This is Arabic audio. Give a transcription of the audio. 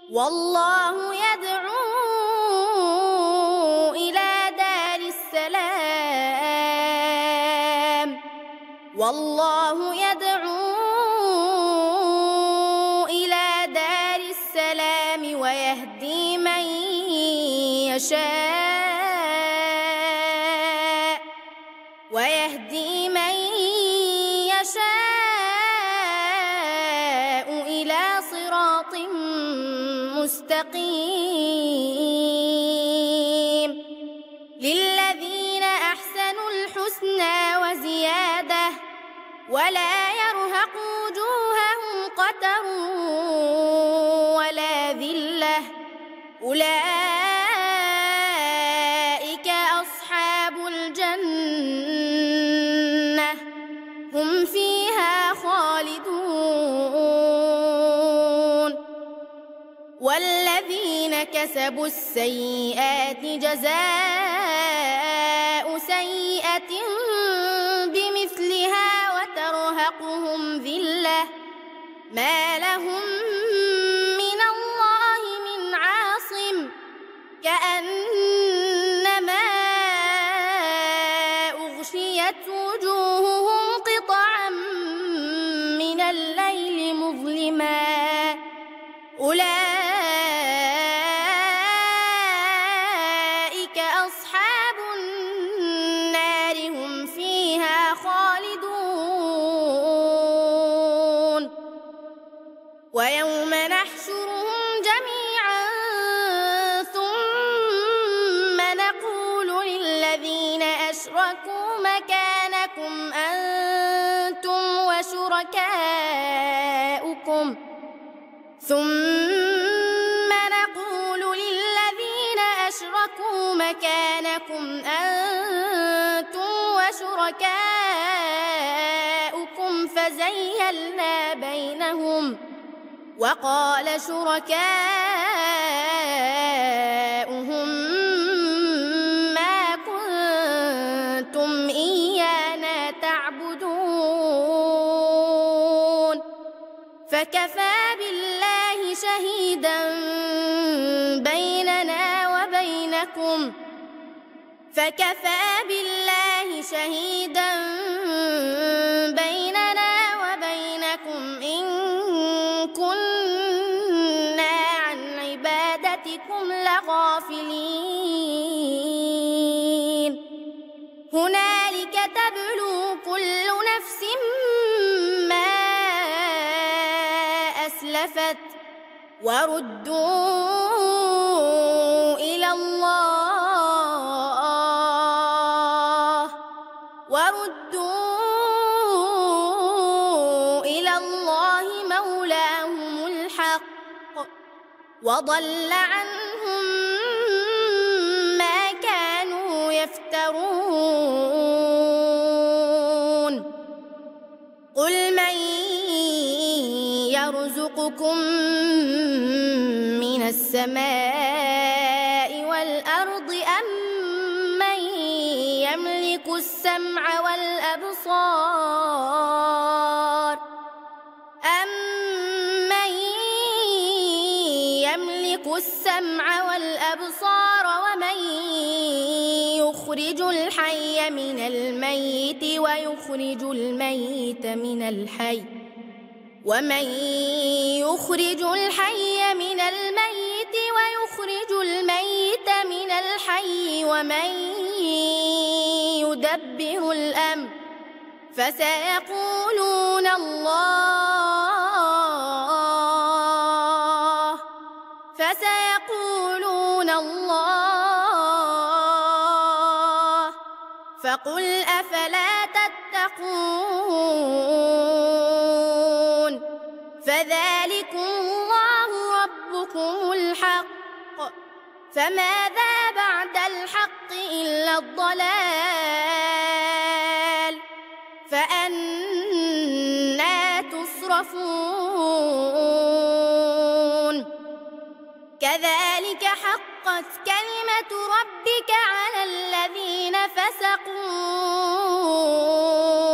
والله يدعو إلى دار السلام والله يدعو إلى دار السلام ويهدي من يشاء إلى صراط مستقيم للذين أحسنوا الحسنى وزيادة ولا يرهق وجوههم قتر ولا ذلة أولئك أصحاب الجنة هم فيها خالدون والذين كسبوا السيئات جزاء سيئة بمثلها وترهقهم ذلة ما لهم من الله من عاصم كأنما أغشيت وجوههم قطعا من الليل مظلما أولئك أصحاب النار هم فيها خالدون ويوم نحشرهم جميعا ثم نقول للذين أشركوا مكانكم أنتم وشركاؤكم فزيلنا بينهم وقال شركاؤهم ما كنتم إيانا تعبدون فكفى بالله شهيدا بيننا وبينكم إن كنا عن عبادتكم لغافلين هنالك تبلو كل نفس ما أسلفت وردوا إلى الله مولاهم الحق وضل عنهم ما كانوا يفترون قل من يرزقكم من السماء والأرض أم من يملك السمع والأبصار ومن يخرج الحي من الميت ويخرج الميت من الحي ومن يدبر الأمر فسيقولون الله فقل أفلا تتقون فذلكم الله ربكم الحق فماذا بعد الحق إلا الضلال فأنى تصرفون كذلك حقت كلمة ربك على الذين فسقوا